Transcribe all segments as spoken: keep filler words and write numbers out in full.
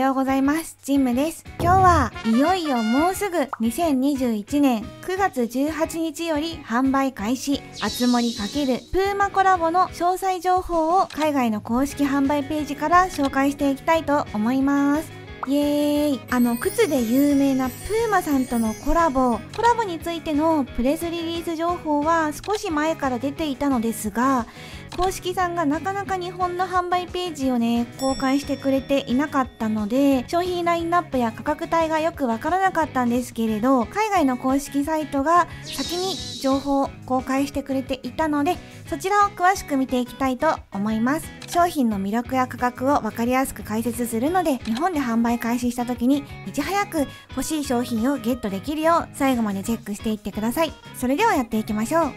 ようございます。ジンムです。今日はいよいよもうすぐにせんにじゅういちねんくがつじゅうはちにちより販売開始。あつ森×プーマコラボの詳細情報を海外の公式販売ページから紹介していきたいと思います。イエーイ。あの靴で有名なプーマさんとのコラボコラボについてのプレスリリース情報は少し前から出ていたのですが、公式さんがなかなか日本の販売ページをね公開してくれていなかったので、商品ラインナップや価格帯がよくわからなかったんですけれど、海外の公式サイトが先に情報を公開してくれていたので、そちらを詳しく見ていきたいと思います。商品の魅力や価格を分かりやすく解説するので、日本で販売開始した時にいち早く欲しい商品をゲットできるよう最後までチェックしていってください。それではやっていきましょう。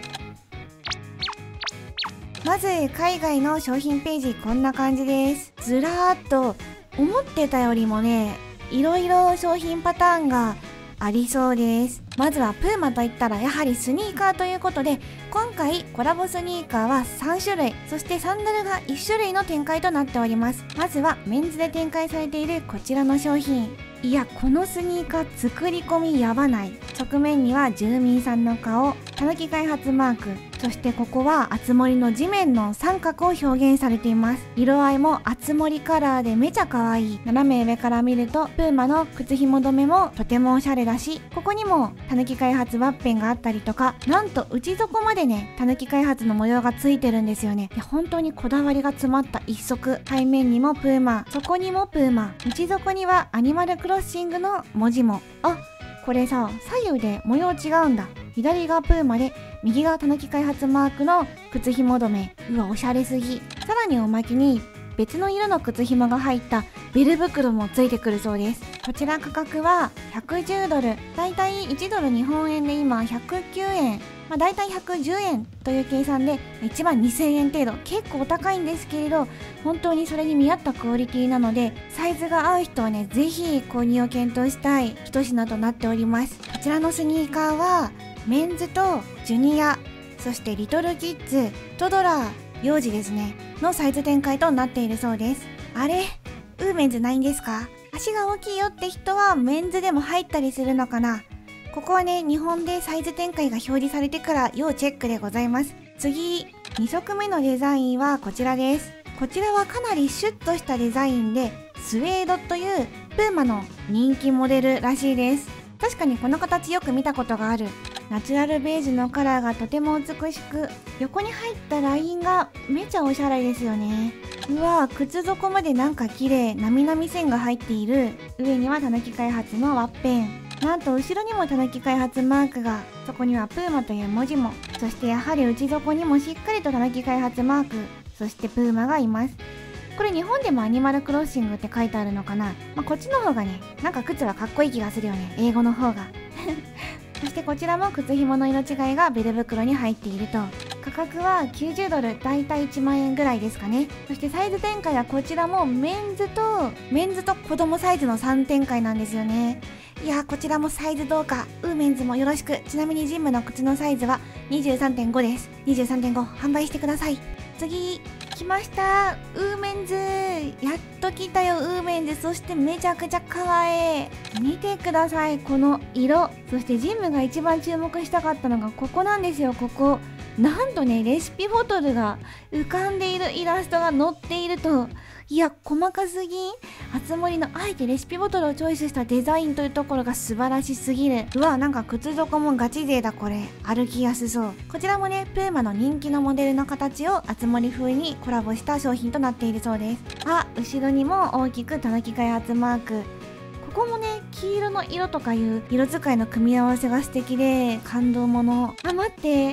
まず海外の商品ページ、こんな感じです。ずらーっと思ってたよりもね、いろいろ商品パターンがありそうです。まずはプーマといったらやはりスニーカーということで、今回コラボスニーカーはさんしゅるい、そしてサンダルがいっしゅるいの展開となっております。まずはメンズで展開されているこちらの商品。いや、このスニーカー作り込みやばない。側面には住民さんの顔、たぬき開発マーク、そしてここはあつ森の地面の三角を表現されています。色合いもあつ森カラーでめちゃ可愛い。斜め上から見るとプーマの靴紐留めもとてもおしゃれだし、ここにもたぬき開発ワッペンがあったりとか、なんと内底までねたぬき開発の模様がついてるんですよね。いや、本当にこだわりが詰まった一足。背面にもプーマ、底にもプーマ、内底にはアニマルクロッシングの文字も。あ、これさ、左右で模様違うんだ。左がプーマで右がたぬき開発マークの靴紐留め。うわ、おしゃれすぎ。さらにおまけに別の色の靴紐が入ったベル袋もついてくるそうです。こちら価格はひゃくじゅうドル、だいたいいちドル日本円で今ひゃくきゅうえん、まあ、だいたいひゃくじゅうえんという計算でいちまんにせんえん程度。結構お高いんですけれど、本当にそれに見合ったクオリティなので、サイズが合う人はねぜひ購入を検討したい一品となっております。こちらのスニーカーはメンズとジュニア、そしてリトルキッズ、トドラー、幼児ですねのサイズ展開となっているそうです。あれ、ウーメンズないんですか？足が大きいよって人はメンズでも入ったりするのかな。ここはね日本でサイズ展開が表示されてから要チェックでございます。次、にさくめのデザインはこちらです。こちらはかなりシュッとしたデザインで、スウェードというプーマの人気モデルらしいです。確かにこの形よく見たことがある。ナチュラルベージュのカラーがとても美しく、横に入ったラインがめちゃおしゃれですよね。うわ、靴底までなんか綺麗。なみなみ線が入っている。上にはたぬき開発のワッペン、なんと後ろにもたぬき開発マークが、そこにはプーマという文字も、そしてやはり内底にもしっかりとたぬき開発マーク、そしてプーマがいます。これ日本でもアニマルクロッシングって書いてあるのかな。まあ、こっちの方がねなんか靴はかっこいい気がするよね、英語の方がそしてこちらも靴紐の色違いがベル袋に入っていると。価格はきゅうじゅうドル、だいたいいちまんえんぐらいですかね。そしてサイズ展開はこちらもメンズとメンズと子供サイズのさん展開なんですよね。いやー、こちらもサイズどうか、ウーメンズもよろしく。ちなみにジムの靴のサイズは にじゅうさんてんご です。にじゅうさんてんご 販売してください。次来ました、ウーメンズ。やっと来たよウーメンズ。そしてめちゃくちゃ可愛い。見てくださいこの色。そしてジムが一番注目したかったのがここなんですよ。ここなんとねレシピボトルが浮かんでいるイラストが載っていると。いや、細かすぎん。あつ森のあえてレシピボトルをチョイスしたデザインというところが素晴らしすぎる。うわ、なんか靴底もガチ勢だ。これ歩きやすそう。こちらもねプーマの人気のモデルの形をあつ森風にコラボした商品となっているそうです。あ、後ろにも大きくたぬき開発マーク。ここもね黄色の色とかいう色使いの組み合わせが素敵で感動もの。あ、待って、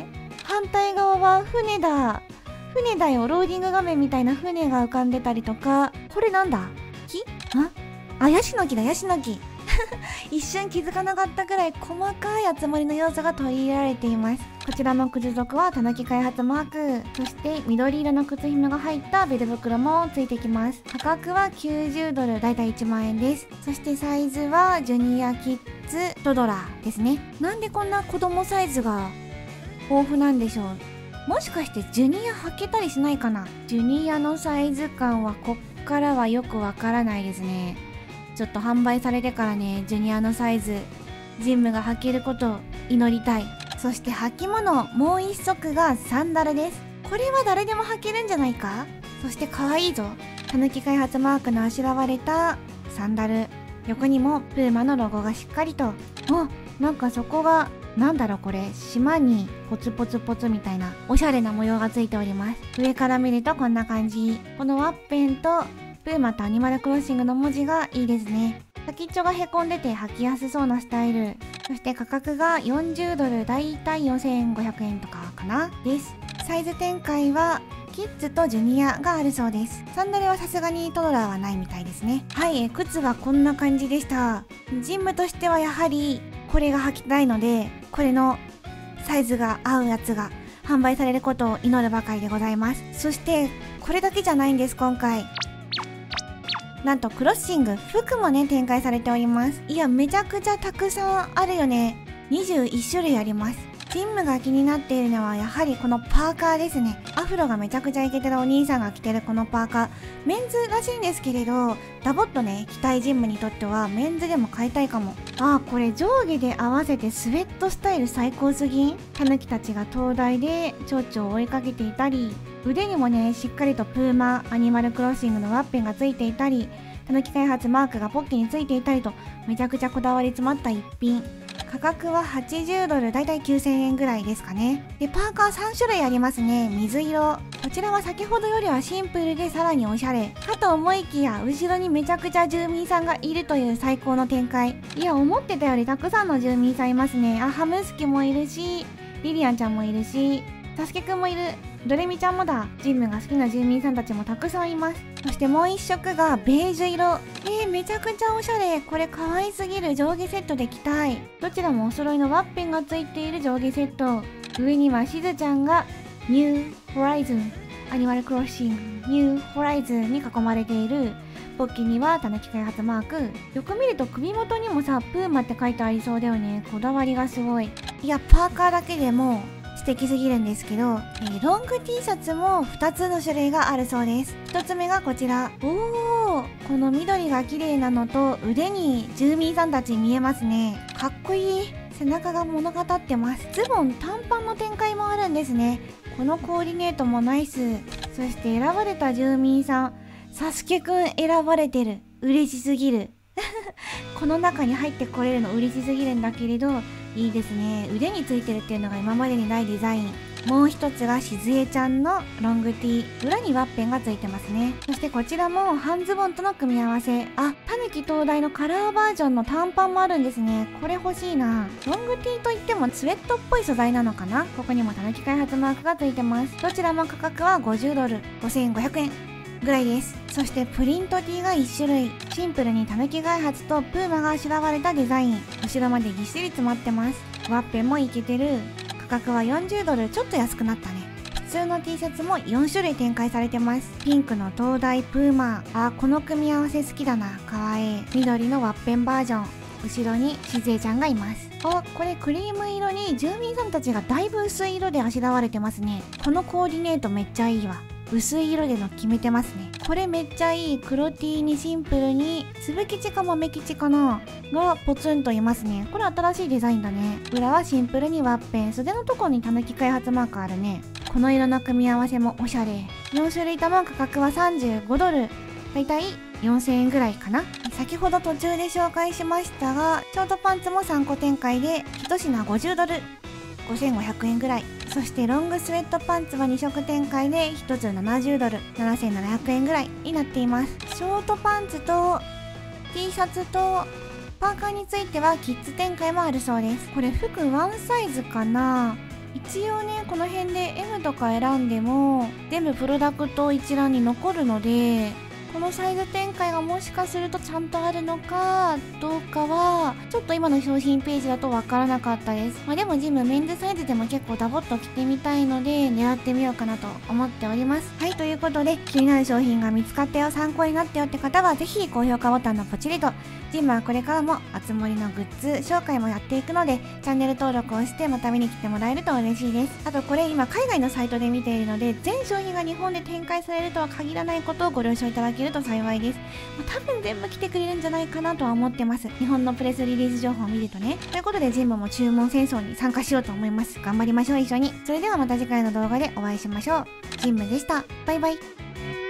反対側は船だ。船だよ。ローディング画面みたいな船が浮かんでたりとか。これなんだ？木？ああ、ヤシの木だ、ヤシの木一瞬気づかなかったくらい細かいあつ森の要素が取り入れられています。こちらの靴底はたぬき開発マーク、そして緑色の靴紐が入ったベル袋もついてきます。価格はきゅうじゅうドル、だいたいいちまんえんです。そしてサイズはジュニアキッズトドラーですね。なんでこんな子供サイズが豊富なんでしょう。もしかしてジュニア履けたりしないかな。ジュニアのサイズ感はこっからはよくわからないですね。 ちょっと販売されてからね、ジュニアのサイズジムが履けることを祈りたい。そして履物もう一足がサンダルです。これは誰でも履けるんじゃないか。そして可愛いぞ。たぬき開発マークのあしらわれたサンダル、横にもプーマのロゴがしっかりと。あ、なんかそこがなんだろう、これ島にポツポツポツみたいなおしゃれな模様がついております。上から見るとこんな感じ。このワッペンとプーマとアニマルクロッシングの文字がいいですね。先っちょがへこんでて履きやすそうなスタイル。そして価格がよんじゅうドル、だいたいよんせんごひゃくえんとかかなです。サイズ展開はキッズとジュニアがあるそうです。サンダルはさすがにトドラーはないみたいですね。はい、え靴はこんな感じでした。ジムとしてはやはりこれが履きたいので、これのサイズが合うやつが販売されることを祈るばかりでございます。そしてこれだけじゃないんです。今回なんとクロッシング服もね展開されております。いや、めちゃくちゃたくさんあるよね。にじゅういち種類あります。ジムが気になっているのはやはりこのパーカーですね。アフロがめちゃくちゃイケてるお兄さんが着てるこのパーカー、メンズらしいんですけれど、ダボっとね着たいジムにとってはメンズでも買いたいかも。あー、これ上下で合わせてスウェットスタイル最高すぎん。タヌキたちが灯台で蝶々を追いかけていたり、腕にもねしっかりとプーマアニマルクロッシングのワッペンがついていたり、たぬき開発マークがポッケについていたりと、めちゃくちゃこだわり詰まった一品。価格ははちじゅうドル、だいたいきゅうせんえんぐらいですかね。でパーカーさん種類ありますね。水色、こちらは先ほどよりはシンプルでさらにおしゃれかと思いきや、後ろにめちゃくちゃ住民さんがいるという最高の展開。いや、思ってたよりたくさんの住民さんいますね。あ、ハムスキもいるし、リリアンちゃんもいるし、サスケくんもいる、ドレミちゃんもだ。ジムが好きな住民さんたちもたくさんいます。そしてもう一色がベージュ色。えー、めちゃくちゃおしゃれ。これ可愛すぎる。上下セットで着たい。どちらもお揃いのワッペンがついている上下セット。上にはしずちゃんがニューホライズン、アニマルクロッシングニューホライズンに囲まれている。ポッキにはたぬき開発マーク。よく見ると首元にもさ、プーマって書いてありそうだよね。こだわりがすごい。いや、パーカーだけでも素敵すぎるんですけど、えー、ロング T シャツもふたつの種類があるそうです。ひとつめがこちら。おー、この緑が綺麗なのと腕に住民さんたち見えますね。かっこいい。背中が物語ってます。ズボン短パンの展開もあるんですね。このコーディネートもナイス。そして選ばれた住民さん、サスケくん選ばれてる。嬉しすぎる。この中に入ってこれるの嬉しすぎるんだけれど、いいですね。腕についてるっていうのが今までにないデザイン。もう一つがしずえちゃんのロング T。裏にワッペンがついてますね。そしてこちらも半ズボンとの組み合わせ。あ、たぬき灯台のカラーバージョンの短パンもあるんですね。これ欲しいな。ロング T といってもスウェットっぽい素材なのかな。ここにもたぬき開発マークがついてます。どちらも価格はごじゅうドル、ごせんごひゃくえんぐらいです。そしてプリント T がいち種類。シンプルにたぬき開発とプーマがあしらわれたデザイン。後ろまでぎっしり詰まってます。ワッペンもイケてる。価格はよんじゅうドル、ちょっと安くなったね。普通の T シャツもよん種類展開されてます。ピンクの灯台プーマー。あ、この組み合わせ好きだな。かわいい。緑のワッペンバージョン。後ろにしずえちゃんがいます。あ、これクリーム色に住民さんたちがだいぶ薄い色であしらわれてますね。このコーディネートめっちゃいいわ。薄い色での決めてますね。これめっちゃいい。黒 T にシンプルにつぶ吉か豆吉かながポツンといますね。これ新しいデザインだね。裏はシンプルにワッペン、袖のとこにたぬき開発マークあるね。この色の組み合わせもおしゃれ。よん種類とも価格はさんじゅうごドル、だいたいよんせんえんぐらいかな。先ほど途中で紹介しましたが、ショートパンツもさんこ展開でいち品ごじゅうドル、ごせんごひゃくえんぐらい。そしてロングスウェットパンツはに色展開でひとつななじゅうドル、ななせんななひゃくえんぐらいになっています。ショートパンツと T シャツとパーカーについてはキッズ展開もあるそうです。これ服ワンサイズかな。一応ね、この辺で エム とか選んでも全部プロダクト一覧に残るので、このサイズ展開がもしかするとちゃんとあるのかどうかはちょっと今の商品ページだとわからなかったです。まあでもジムメンズサイズでも結構ダボっと着てみたいので狙ってみようかなと思っております。はい、ということで気になる商品が見つかったよ、参考になったよって方はぜひ高評価ボタンのポチリと。ジムはこれからもあつ森のグッズ紹介もやっていくので、チャンネル登録をしてまた見に来てもらえると嬉しいです。あとこれ今海外のサイトで見ているので、全商品が日本で展開されるとは限らないことをご了承いただけるると幸いです。まあ、多分全部来てくれるんじゃないかなとは思ってます。日本のプレスリリース情報を見るとね。ということでジンもも注文戦争に参加しようと思います。頑張りましょう、一緒に。それではまた次回の動画でお会いしましょう。ジンムでした。バイバイ。